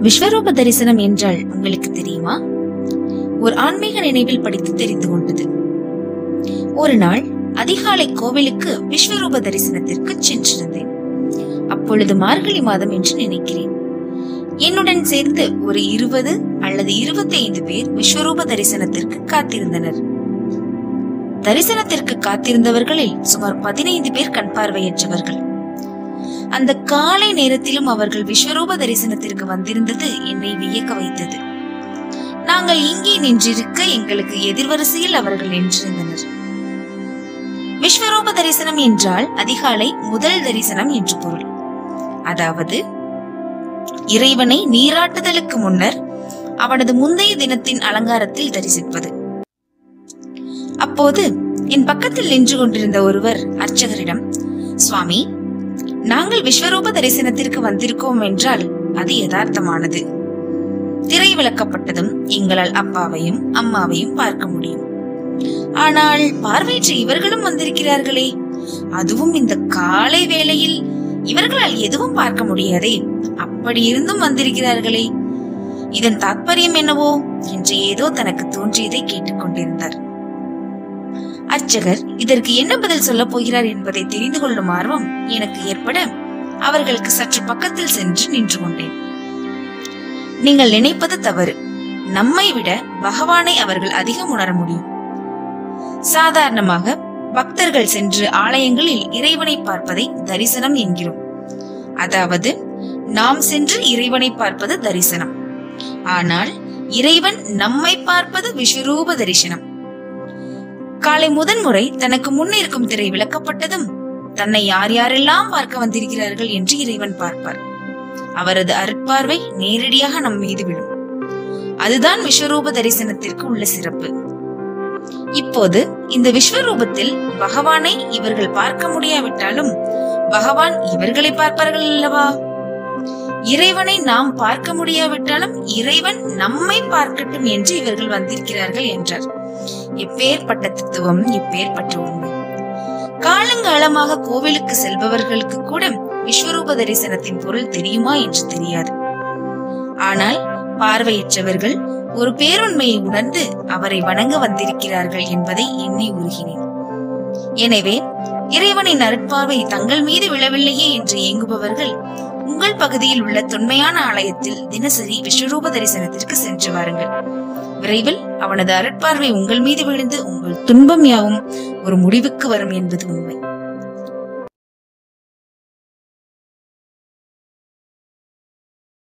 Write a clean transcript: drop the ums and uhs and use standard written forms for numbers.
விஸ்வரூப தரிசனம் என்றால் உங்களுக்கு தெரியுமா? ஒரு ஆன்மீக நினைவில் படித்து தெரிந்து கொண்டது. ஒரு நாள் அதிகாலை கோவிலுக்கு விஸ்வரூப தரிசனத்திற்கு சென்றிருந்தேன். அப்பொழுது மார்கழி மாதம் என்று நினைக்கிறேன். என்னுடன் சேர்ந்து ஒரு 20 அல்லது 25 பேர் விஸ்வரூப தரிசனத்திற்கு காத்திருந்தனர். தரிசனத்திற்கு காத்திருந்தவர்களில் சுமார் 15 பேர் கண் பார்வையற்றவர்கள். அந்த காலை நேரத்திலும் அவர்கள் விஸ்வரூப தரிசனத்திற்கு வந்திருந்தது என்னை வியக்க வைத்தது. நாங்கள் இங்கே நின்றிருக்க எங்களுக்கு எதிர்வரிசையில் அவர்கள் நின்றிருந்தனர். விஸ்வரூப தரிசனம் என்றால் அதிகாலை முதல் தரிசனம் என்று பொருள். அதாவது இறைவனை நீராட்டுதலுக்கு முன்னர் அவனது முந்தைய தினத்தின் அலங்காரத்தில் தரிசிப்பது. அப்போது என் பக்கத்தில் நின்று கொண்டிருந்த ஒருவர் அர்ச்சகரிடம், சுவாமி, நாங்கள் விஸ்வரூப தரிசனத்திற்கு வந்திருக்கோம் என்றால் அது யதார்த்தமானது. திரை விளக்கப்பட்டதும் எங்களால் அப்பாவையும் அம்மாவையும் பார்க்க முடியும். ஆனால் பார்வையற்ற இவர்களும் வந்திருக்கிறார்களே, அதுவும் இந்த காலை வேளையில் இவர்களால் எதுவும் பார்க்க முடியாதே, அப்படி இருந்தும் வந்திருக்கிறார்களே, இதன் தாற்பயம் என்னவோ என்று ஏதோ தனக்கு தோன்றியதை கேட்டுக்கொண்டிருந்தார். அர்ச்சகர் இதற்கு என்ன பதில் சொல்ல போகிறார் என்பதை தெரிந்து கொள்ளும் ஆர்வம் எனக்கு ஏற்பட அவர்களுக்கு சற்று பக்கத்தில் சென்று நின்று கொண்டேன். நீங்கள் நினைப்பது தவறு. நம்மை விட பகவானை அவர்கள் அதிகம் உணர முடியும். சாதாரணமாக பக்தர்கள் சென்று ஆலயங்களில் இறைவனை பார்ப்பதை தரிசனம் என்கிறோம். அதாவது நாம் சென்று இறைவனை பார்ப்பது தரிசனம். ஆனால் இறைவன் நம்மை பார்ப்பது விஸ்வரூப தரிசனம். காலை முதன்முறை தனக்கு முன்னிருக்கும் திரை விளக்கப்பட்டதும் தன்னை யார் யாரெல்லாம் பார்க்க வந்திருக்கிறார்கள் என்று இறைவன் பார்ப்பார். அவரது அருட்பார்வை நேரடியாக நம் மீது விடும். அதுதான் விஸ்வரூப தரிசனத்திற்கு உள்ள சிறப்பு. இப்போது இந்த விஸ்வரூபத்தில் பகவானை இவர்கள் பார்க்க முடியாவிட்டாலும் பகவான் இவர்களை பார்ப்பார்கள் அல்லவா? இறைவனை நாம் பார்க்க முடியாவிட்டாலும் இறைவன் நம்மை பார்க்கட்டும் என்று இவர்கள் வந்திருக்கிறார்கள் என்றார். எப்பேற்பட்ட தத்துவம், எப்பேற்பட்ட உண்மை! காலங்காலமாக கோவிலுக்கு செல்பவர்களுக்கு கூட விஸ்வரூப தரிசனத்தின் பொருள் தெரியுமா என்று தெரியாது. ஆனால் பார்வையற்றவர்கள் ஒரு பேருண்மையை உணர்ந்து அவரை வணங்க வந்திருக்கிறார்கள் என்பதை எண்ணி உருகினேன். எனவே இறைவனின் அருட்பார்வை தங்கள் மீது விழவில்லையே என்று ஏங்குபவர்கள் உங்கள் பகுதியில் உள்ள தொன்மையான ஆலயத்தில் தினசரி விஸ்வரூப தரிசனத்திற்கு சென்று வாருங்கள். விரைவில் அவனது அருட்பார்வை உங்கள் மீது விழுந்து உங்கள் துன்பம் யாவும் ஒரு முடிவுக்கு வரும் என்பது உண்மை.